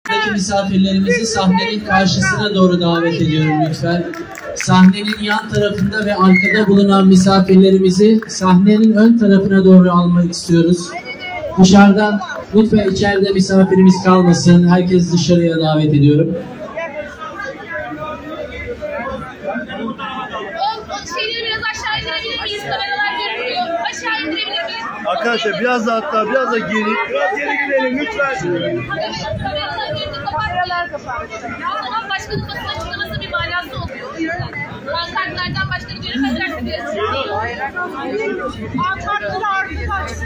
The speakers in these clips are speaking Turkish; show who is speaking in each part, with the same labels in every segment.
Speaker 1: Misafirlerimizi sahnenin karşısına doğru davet ediyorum lütfen. Sahnenin yan tarafında ve arkada bulunan misafirlerimizi sahnenin ön tarafına doğru almak istiyoruz. Dışarıdan lütfen, içeride misafirimiz kalmasın. Herkes dışarıya davet ediyorum.
Speaker 2: Arkadaşlar biraz da hatta biraz da geri gidelim lütfen.
Speaker 3: Kameralar kapandı. O zaman başkanın basın açıklaması bir manası oluyor. Pankartlardan başkanı göremezlerse diye. Pankartları artık açsın.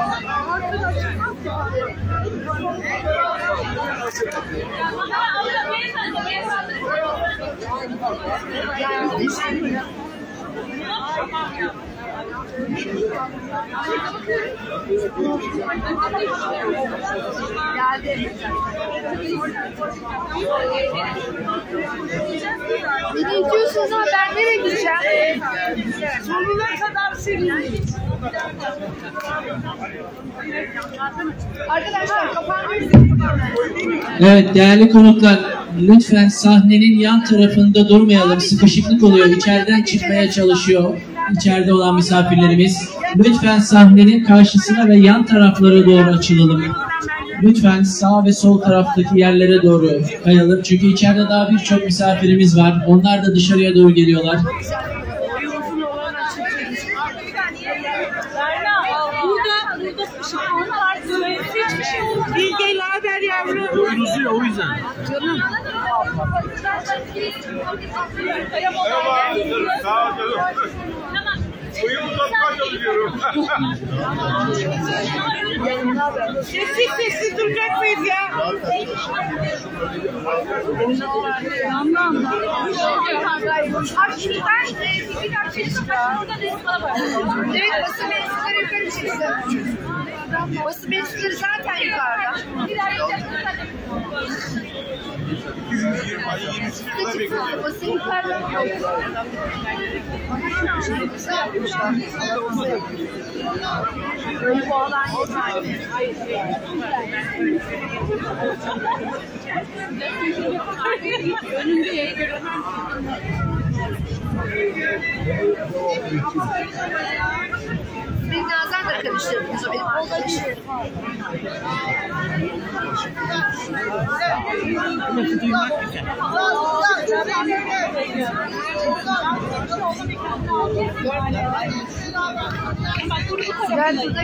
Speaker 4: Beni diyorsunuz ama ben nereye gideceğim? Sonuna kadar sevindim. Arkadaşlar kapandı.
Speaker 1: Evet değerli konuklar, lütfen sahnenin yan tarafında durmayalım. Sıkışıklık oluyor. İçeriden çıkmaya çalışıyor İçeride olan misafirlerimiz. Lütfen sahnenin karşısına ve yan taraflara doğru açılalım. Lütfen sağ ve sol taraftaki yerlere doğru kayalım. Çünkü içeride daha birçok misafirimiz var. Onlar da dışarıya doğru geliyorlar.
Speaker 3: Burada hiçbir şey olmaz.
Speaker 4: Bilge haber yavrum.
Speaker 2: Oyunuzu ya o yüzden.
Speaker 4: Canım.
Speaker 2: Sağ ol canım. Oyunuzdan kaçalıyorum.
Speaker 4: Sessiz duracak mıyız ya? Evet, basın mensupları yukarı çıksın. Basın mensupları zaten yukarıda. Basın yukarıda. Böyle bu alan yeterli.
Speaker 3: Önünde yayı göremem.
Speaker 4: Beni Nazan da karıştırdınız o benim arkadaşım.
Speaker 2: Lafı duymak güzel.
Speaker 4: Ben burada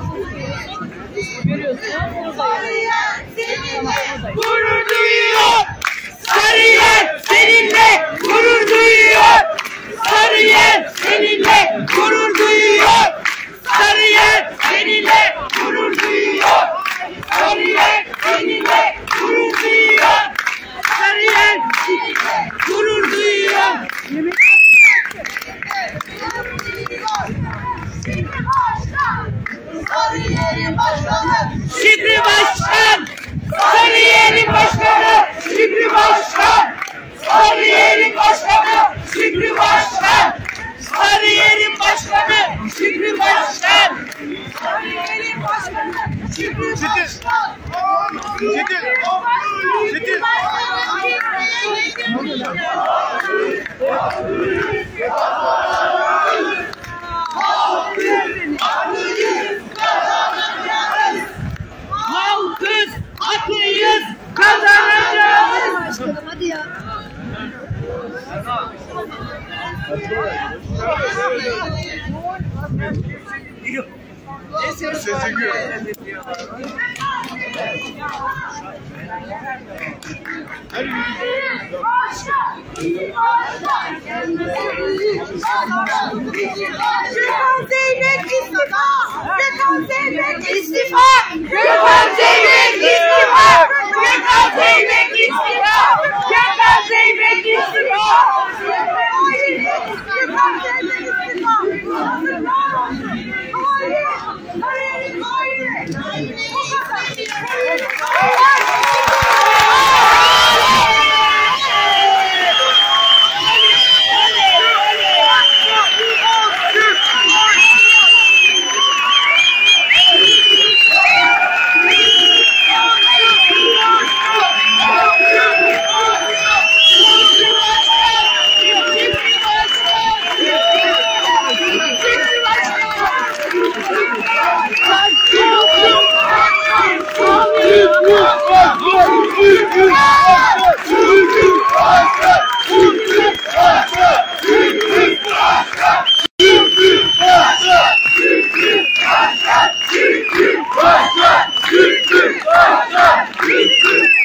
Speaker 5: Gurur duyuyor. Sarıyer seninle gurur duyuyor. Sarıyer seninle gurur duyuyor. Sarıyer seninle gurur duyuyor. Sarıyer seninle gurur duyuyor. Sarıyer seninle gurur duyuyor. Şükrü Başkan, Sarıyer'in başkanı, Şükrü Başkan, Sarıyer'in başkanı, Şükrü Başkan, Sarıyer'in başkanı, Şükrü Başkan, Sarıyer'in başkanı, Şükrü Başkan. Halkız, haklıyız, kazanacağız.
Speaker 4: başkanım hadi ya.
Speaker 5: Gökhan Zeybek istifa! Gökhan Zeybek istifa! Gökhan Zeybek istifa! Gökhan Zeybek istifa! Gökhan Zeybek istifa! Gökhan Zeybek istifa! Hayır! Hayır!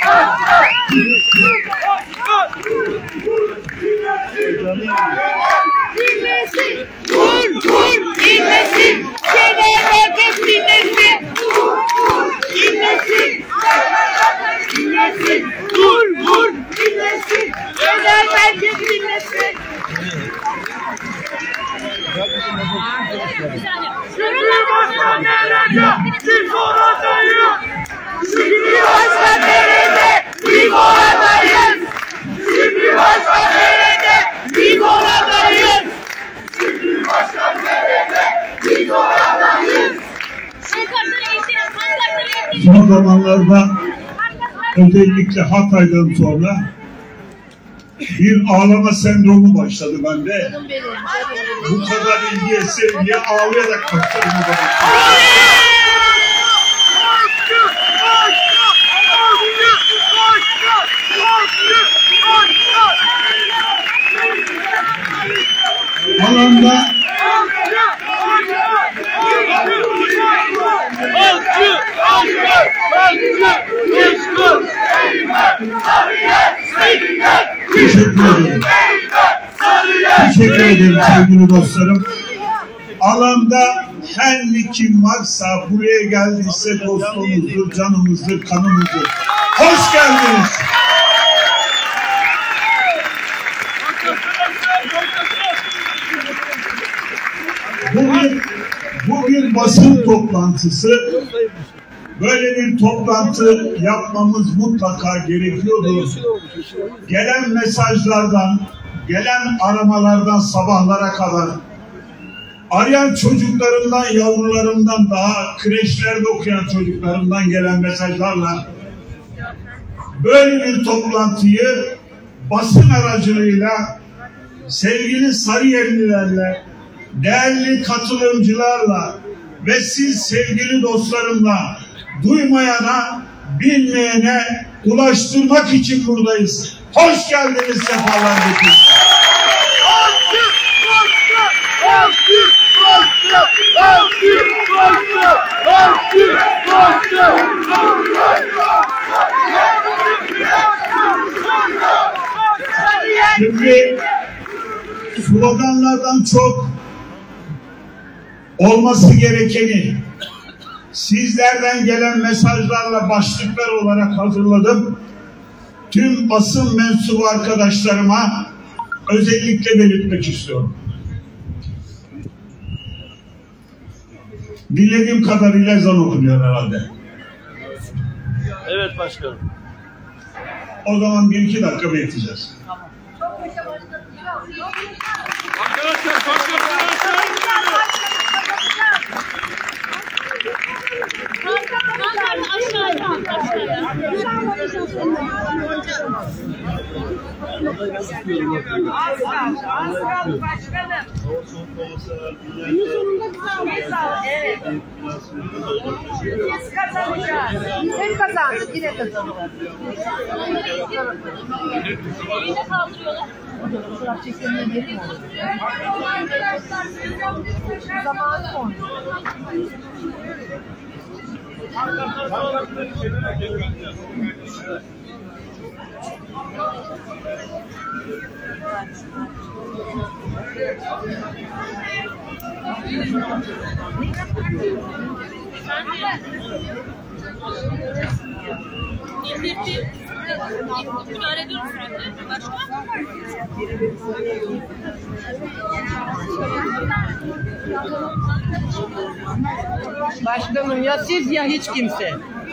Speaker 5: Dinlesin. Vur. Dinlesin. Seni herkes dinlesin. Dinlesin. Dinlesin. Vur. Dinlesin. Seni herkes dinlesin. Şimdi başka nerede? Biz oradayız. Şimdi başka nerede? Biz oradayız. Şimdi başka nerede? Biz oradayız. Şimdi başka nerede? Biz oradayız.
Speaker 6: Son zamanlarda özellikle Hatay'dan sonra bir ağlama sendromu başladı bende. Bu kadar ilgiye, sevgiye ağlayarak başladım. Alanda Teşekkür ederim sevgili dostlarım. Alanda her ne kim varsa buraya geldiyse dostluğumuzdur, canımızdır, kanımızdır. Hoş geldiniz. Bugün basın toplantısı. Böyle bir toplantı yapmamız mutlaka gerekiyordu. Gelen mesajlardan, gelen aramalardan sabahlara kadar, arayan çocuklarımdan, yavrularımdan, daha kreşlerde okuyan çocuklarımdan gelen mesajlarla böyle bir toplantıyı basın aracılığıyla sevgili Sarıyerlilerle, değerli katılımcılarla ve siz sevgili dostlarımla duymayana, bilmeyene ulaştırmak için buradayız. Hoş geldiniz, sefalar getirdiniz. Şimdi sloganlardan çok olması gerekeni sizlerden gelen mesajlarla başlıklar olarak hazırladım. Tüm basın mensubu arkadaşlarıma özellikle belirtmek istiyorum. Dinlediğim kadarıyla ezan okunuyor herhalde.
Speaker 2: Evet başkanım.
Speaker 6: O zaman 1-2 dakika bekleyeceğiz.
Speaker 4: Hem kazandı, yine kazandı.
Speaker 3: Yine kaldırıyorlar.
Speaker 4: Fotoğraf çekimine verir mi? Zamanı oldu.
Speaker 3: İndirdim. Müdahale ediyoruz sürekli. Başka?
Speaker 7: Başkanım ya siz ya hiç kimse.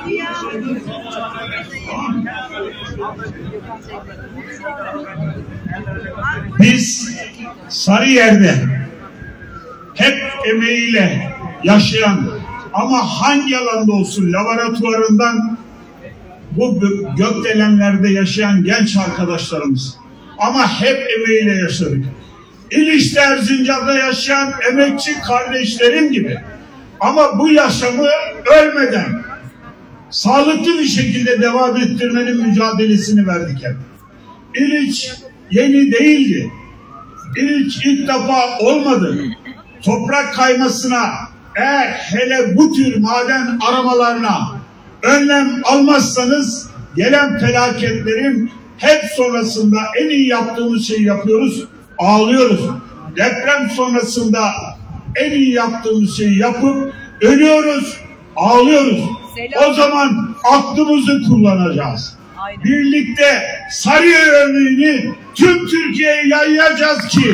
Speaker 6: Biz Sarıyer'de hep emeğiyle yaşayan ama hangi alanda olsun laboratuvarından bu gökdelenlerde yaşayan genç arkadaşlarımız ama hep emeğiyle yaşadık. İlişte Erzincan'da yaşayan emekçi kardeşlerim gibi ama bu yaşamı ölmeden sağlıklı bir şekilde devam ettirmenin mücadelesini verdik hep. İliç yeni değildi. İliç ilk defa olmadı. Toprak kaymasına eğer hele bu tür maden aramalarına önlem almazsanız gelen felaketlerin hep sonrasında en iyi yaptığımız şeyi yapıyoruz, ağlıyoruz. Deprem sonrasında en iyi yaptığımız şeyi yapıp ölüyoruz, ağlıyoruz. O zaman aklımızı kullanacağız. Birlikte Sarıyer örneğini tüm Türkiye'ye yayacağız ki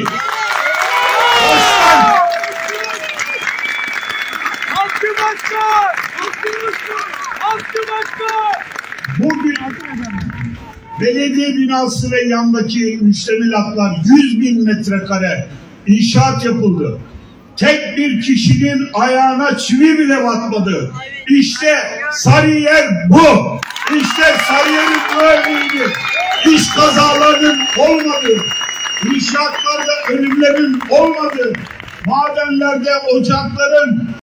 Speaker 6: bugün belediye binası ve yandaki müştemilatlar 100.000 metrekare inşaat yapıldı. Tek bir kişinin ayağına çivi bile batmadı. İşte Sarıyer bu. İşte Sarıyer'in bu örneğini. İş kazalarının olmadığı, inşaatlarda ölümlerin olmadığı, madenlerde ocakların